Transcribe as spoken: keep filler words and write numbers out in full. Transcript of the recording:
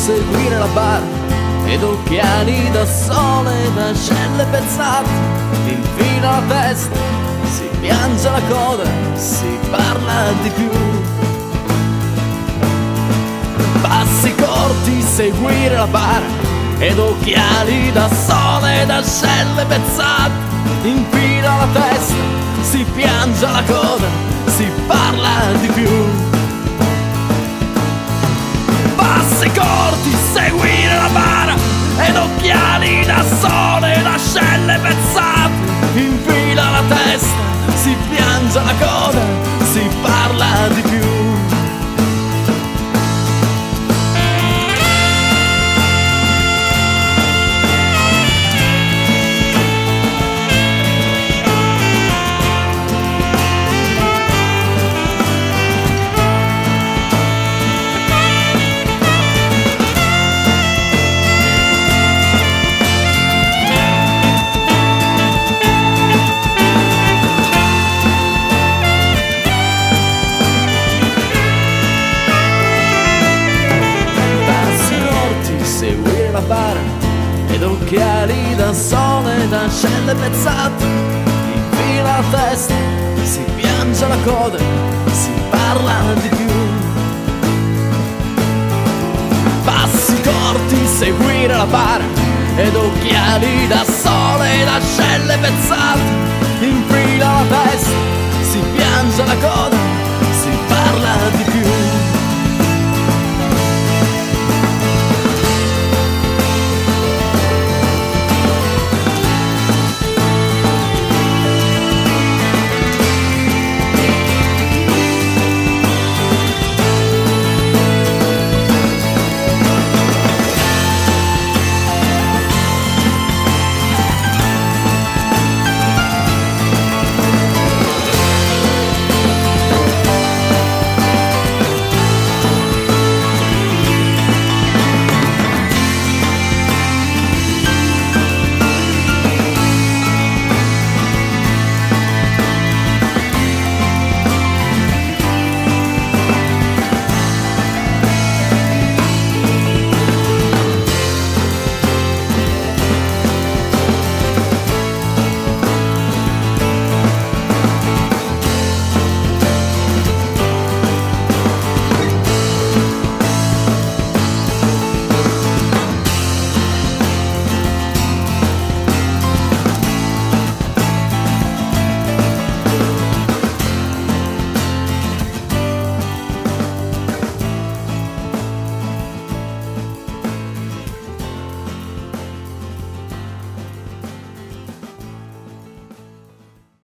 seguire la barra ed occhiali da sole, da ascelle pezzate, infila la testa, si piange la coda, si parla di più. Passi corti, seguire la barra ed occhiali da sole, da ascelle pezzate, infila la testa, si piange la coda, si parla di più. Passi corti, seguire la bara ed occhiali da sole, da ascelle pezzate, infila la testa, si piange la coda, si parla di più. Seguire la bara ed occhiali da sole, da ascelle pezzate, infila la testa, si piange la coda, si parla di più. Passi corti, seguire la bara ed occhiali da sole, da ascelle pezzate, infila la testa, si piange la coda,